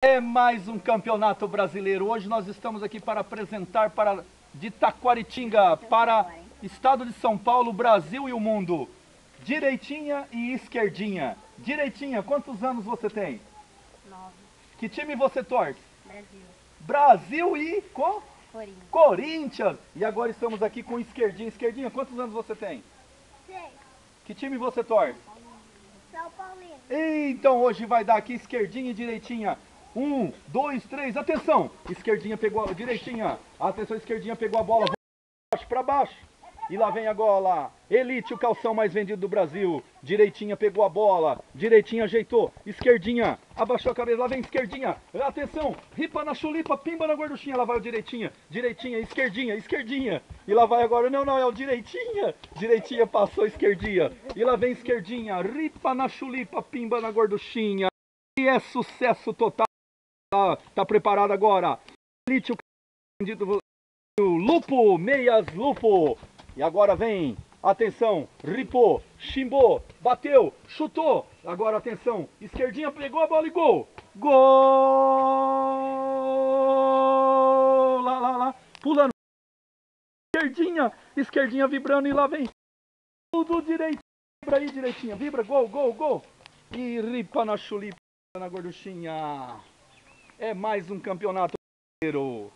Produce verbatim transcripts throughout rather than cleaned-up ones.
É mais um campeonato brasileiro. Hoje nós estamos aqui para apresentar para de Taquaritinga, para estado de São Paulo, Brasil e o mundo. Direitinha e esquerdinha. Direitinha, quantos anos você tem? Nove. Que time você torce? Brasil. Brasil e co? Corinthians. Corinthians. E agora estamos aqui com esquerdinha. Esquerdinha, quantos anos você tem? Seis. Que time você torce? São Paulino. Então hoje vai dar aqui esquerdinha e direitinha. Um, dois, três, atenção! Esquerdinha pegou a direitinha. Atenção, esquerdinha pegou a bola. Baixo para baixo. E lá vem a gola. Elite, o calção mais vendido do Brasil. Direitinha pegou a bola. Direitinha ajeitou. Esquerdinha abaixou a cabeça. Lá vem esquerdinha. Atenção. Ripa na chulipa, pimba na gorduchinha. Lá vai o direitinha. Direitinha, esquerdinha, esquerdinha. E lá vai agora. Não, não, é o direitinha. Direitinha passou esquerdinha. E lá vem esquerdinha. Ripa na chulipa, pimba na gorduchinha. E é sucesso total. Tá, tá preparado agora. Elite, o calção vendido do Lupo, meias Lupo. E agora vem, atenção, ripou, chimbou, bateu, chutou. Agora atenção, esquerdinha pegou a bola e gol. Gol! Lá, lá, lá, pulando. Esquerdinha, esquerdinha vibrando e lá vem. Tudo direito. Vibra aí, direitinha, vibra, gol, gol, gol. E ripa na chulipa, na gorduchinha. É mais um campeonato brasileiro.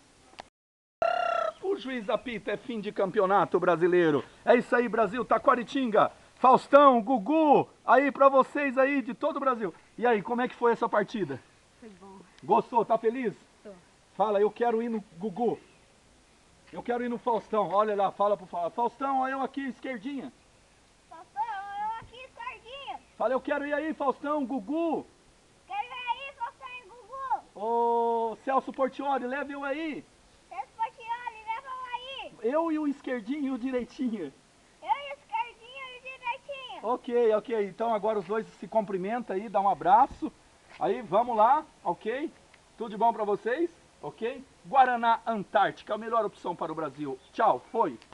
O juiz apita, é fim de campeonato brasileiro. É isso aí, Brasil, Taquaritinga, Faustão, Gugu, aí pra vocês aí de todo o Brasil. E aí, como é que foi essa partida? Foi bom. Gostou? Tá feliz? Tô. Fala, eu quero ir no Gugu. Eu quero ir no Faustão. Olha lá, fala pro Faustão. Faustão, eu aqui, esquerdinha. Faustão, eu aqui, esquerdinha. Fala, eu quero ir aí, Faustão, Gugu. Quero ir aí, Faustão e Gugu. Ô, Celso Portiolli, leva eu aí. Celso Portiolli, leva aí. Eu e o esquerdinho e o direitinho. Eu e o esquerdinho e o direitinho. Ok, ok. Então agora os dois se cumprimentam aí, dá um abraço. Aí, vamos lá, ok? Tudo de bom pra vocês? Ok? Guaraná Antártica, a melhor opção para o Brasil. Tchau, foi.